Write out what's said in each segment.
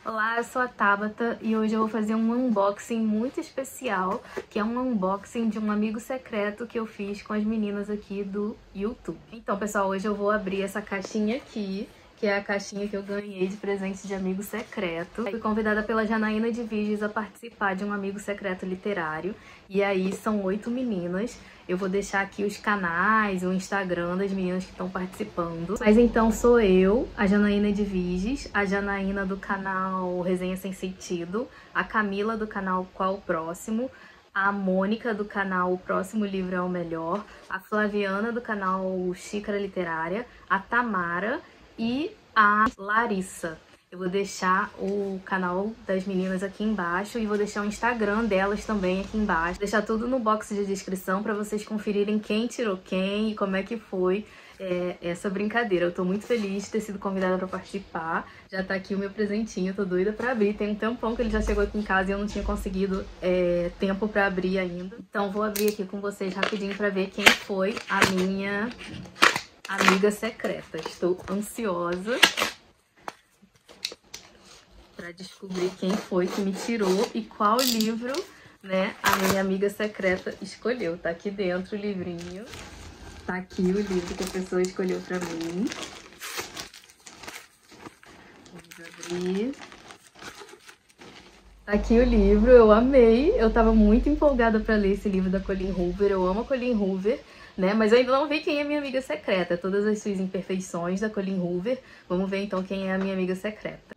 Olá, eu sou a Tabata e hoje eu vou fazer um unboxing muito especial, que é um unboxing de um amigo secreto que eu fiz com as meninas aqui do YouTube. Então, pessoal, hoje eu vou abrir essa caixinha aqui, que é a caixinha que eu ganhei de presente de amigo secreto. Fui convidada pela Janaína de Viges a participar de um amigo secreto literário, e aí são 8 meninas. Eu vou deixar aqui os canais, o Instagram das meninas que estão participando. Mas então sou eu, a Janaína de Viges, a Janaína do canal Resenha Sem Sentido, a Camila do canal Qual o Próximo, a Mônica do canal O Próximo Livro é o Melhor, a Flaviana do canal Xícara Literária, a Tamara e a Larissa. Eu vou deixar o canal das meninas aqui embaixo e vou deixar o Instagram delas também aqui embaixo. Vou deixar tudo no box de descrição para vocês conferirem quem tirou quem e como é que foi essa brincadeira. Eu tô muito feliz de ter sido convidada para participar. Já tá aqui o meu presentinho, tô doida pra abrir. Tem um tempão que ele já chegou aqui em casa e eu não tinha conseguido tempo pra abrir ainda. Então vou abrir aqui com vocês rapidinho pra ver quem foi a minha amiga secreta. Estou ansiosa para descobrir quem foi que me tirou e qual livro, né, a minha amiga secreta escolheu. Tá aqui dentro o livrinho. Tá aqui o livro que a pessoa escolheu pra mim. Vamos abrir. Tá aqui o livro, eu amei. Eu tava muito empolgada pra ler esse livro da Colleen Hoover. Eu amo a Colleen Hoover, né? Mas eu ainda não vi quem é minha amiga secreta. Todas as suas imperfeições da Colleen Hoover. Vamos ver então quem é a minha amiga secreta.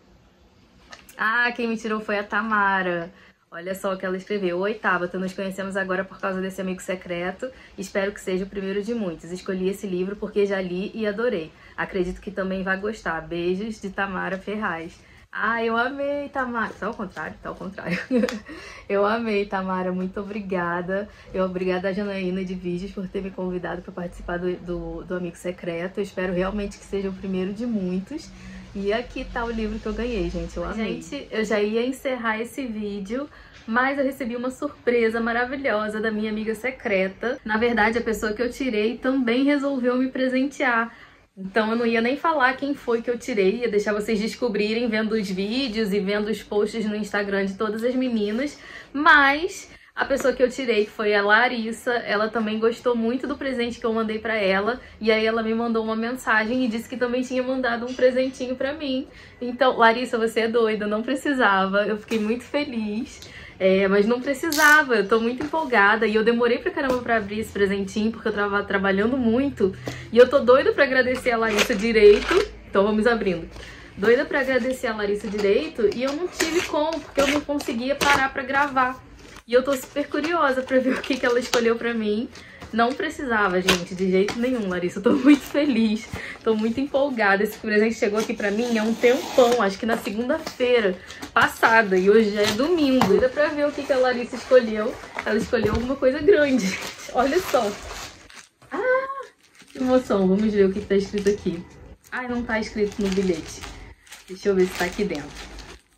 Ah, quem me tirou foi a Tamara. Olha só o que ela escreveu. Oi, Tabata, nos conhecemos agora por causa desse amigo secreto. Espero que seja o primeiro de muitos. Escolhi esse livro porque já li e adorei. Acredito que também vai gostar. Beijos, de Tamara Ferraz. Ah, eu amei, Tamara. Tá ao contrário? Tá ao contrário. Eu amei, Tamara. Muito obrigada. Obrigada a Janaína de Viges por ter me convidado para participar do amigo secreto. Eu espero realmente que seja o primeiro de muitos. E aqui tá o livro que eu ganhei, gente. Eu amei. Gente, eu já ia encerrar esse vídeo, mas eu recebi uma surpresa maravilhosa da minha amiga secreta. Na verdade, a pessoa que eu tirei também resolveu me presentear. Então eu não ia nem falar quem foi que eu tirei, ia deixar vocês descobrirem vendo os vídeos e vendo os posts no Instagram de todas as meninas. Mas a pessoa que eu tirei, que foi a Larissa, ela também gostou muito do presente que eu mandei pra ela. E aí ela me mandou uma mensagem e disse que também tinha mandado um presentinho pra mim. Então, Larissa, você é doida, não precisava. Eu fiquei muito feliz. Mas não precisava, eu tô muito empolgada. E eu demorei pra caramba pra abrir esse presentinho, porque eu tava trabalhando muito. E eu tô doida pra agradecer a Larissa direito. Então vamos abrindo. Doida pra agradecer a Larissa direito. E eu não tive como, porque eu não conseguia parar pra gravar. E eu tô super curiosa pra ver o que ela escolheu pra mim. Não precisava, gente, de jeito nenhum, Larissa. Eu tô muito feliz, tô muito empolgada. Esse presente chegou aqui pra mim há um tempão, acho que na segunda-feira passada. E hoje já é domingo. Dá pra ver o que a Larissa escolheu. Ela escolheu alguma coisa grande. Olha só. Ah, que emoção. Vamos ver o que tá escrito aqui. Ai, não tá escrito no bilhete. Deixa eu ver se tá aqui dentro.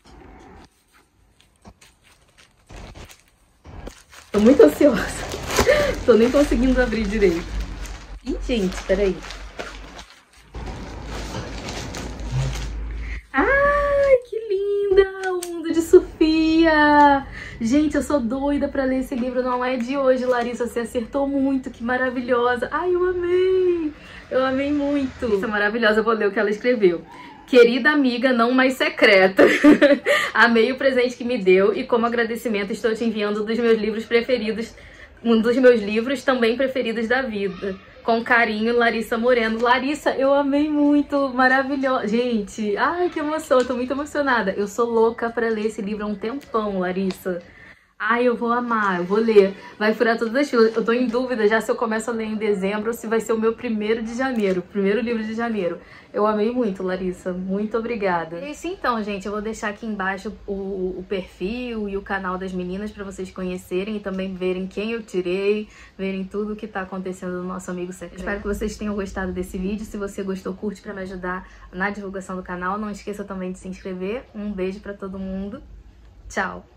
Tô muito ansiosa. Tô nem conseguindo abrir direito. Ih, gente, peraí. Ai, que linda! O Mundo de Sofia! Gente, eu sou doida pra ler esse livro. Não é de hoje, Larissa. Você acertou muito. Que maravilhosa. Ai, eu amei! Eu amei muito. Isso é maravilhosa. Eu vou ler o que ela escreveu. Querida amiga não mais secreta, amei o presente que me deu e como agradecimento estou te enviando um dos meus livros preferidos, um dos meus livros também preferidos da vida. Com carinho, Larissa Moreno. Larissa, eu amei muito, maravilhosa. Gente, ai que emoção, eu tô muito emocionada. Eu sou louca pra ler esse livro há um tempão, Larissa. Ai, eu vou amar, eu vou ler. Vai furar todas as filas. Eu tô em dúvida já se eu começo a ler em dezembro ou se vai ser o meu primeiro de janeiro. Primeiro livro de janeiro. Eu amei muito, Larissa. Muito obrigada. É isso então, gente. Eu vou deixar aqui embaixo o perfil e o canal das meninas pra vocês conhecerem e também verem quem eu tirei, verem tudo o que tá acontecendo no nosso amigo secreto. Espero que vocês tenham gostado desse vídeo. Se você gostou, curte pra me ajudar na divulgação do canal. Não esqueça também de se inscrever. Um beijo pra todo mundo. Tchau!